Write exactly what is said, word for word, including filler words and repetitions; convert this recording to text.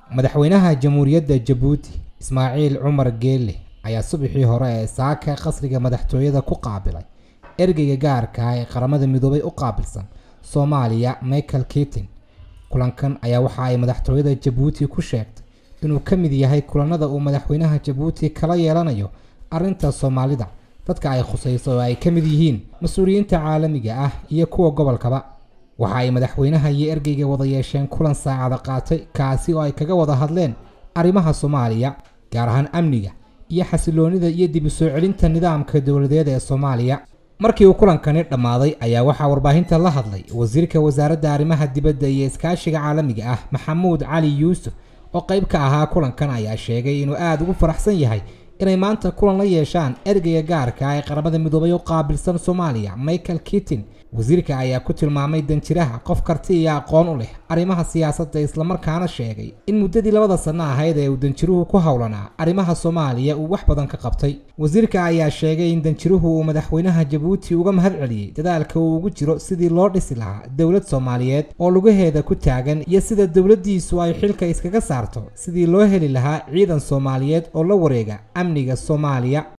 madaxweynaha jamhuuriyadda Jabuuti Ismaaciil Cumar Geelle ayaa subaxii hore ee saaka qasriga madaxtooyada ku qaabilay ergeyga gaarka ah ee qaramada midoobay u qaabilsan Soomaaliya Michael Keating. kulankan ayaa waxa ay madaxtooyada Jabuuti ku sheegtay inuu ka mid yahay kulanada uu madaxweynaha Jabuuti kala yeelanayo arrinta Soomaalida dadka ay khusayso oo ay ka mid yihiin mas'uuliyiinta caalamiga ah iyo kuwa gobolkaba. waxa ay madaxweynaha iyo ergeyga wada yeesheen kulan saacada qaatay kaasi oo ay kaga wada hadleen arrimaha Soomaaliya gaar ahaan amniga iyo xasiloonida iyo dib u soo celinta nidaamka dawladeed ee Soomaaliya. markii uu kulankani dhamaaday ayaa waxa warbaahinta la hadlay wasiirka wasaaradda arrimaha dibadda iyo iskaashiga caalamiga ah Maxamuud Cali Yuusuf oo qayb ka ahaa kulankan ayaa sheegay inuu aad ugu faraxsan yahay inay maanta kulan la yeeshaan ergeyga gaarka ah ee qaramada midoobay oo qaabilsan Soomaaliya Michael Keating. wasiirka ayaa ku tilmaamay danjiraha qof karti iyo aqoon u leh arrimaha siyaasadda isla markaana sheegay in muddadii labada sano ahayd ee uu danjiruhu ku hawlanaa arrimaha Soomaaliya uu wax badan ka qabtay. wasiirka ayaa sheegay in danjiruhu uu madaxweynaha Jabuuti uga mahad celiyay dadaalka uu ugu jiro sidii loo dhisi lahaa dawlad Soomaaliyeed oo lugaheeda ku taagan iyo sida dawladdiisu ay xilka iskaga saarto sidii loo heli lahaa ciidan Soomaaliyeed oo la wareega amniga Soomaaliya.